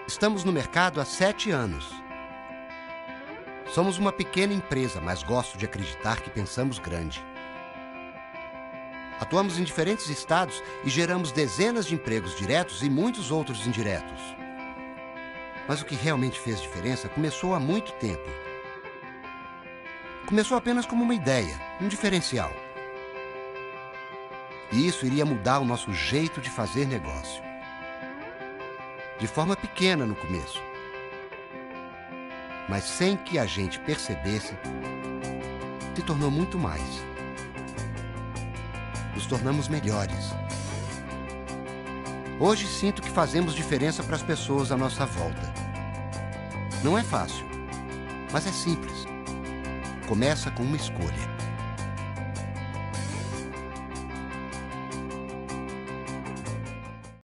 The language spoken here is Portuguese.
Estamos no mercado há 7 anos. Somos uma pequena empresa, mas gosto de acreditar que pensamos grande. Atuamos em diferentes estados e geramos dezenas de empregos diretos e muitos outros indiretos. Mas o que realmente fez diferença começou há muito tempo. Começou apenas como uma ideia, um diferencial. E isso iria mudar o nosso jeito de fazer negócio. De forma pequena no começo. Mas sem que a gente percebesse, se tornou muito mais. Nos tornamos melhores. Hoje sinto que fazemos diferença para as pessoas à nossa volta. Não é fácil, mas é simples. Começa com uma escolha.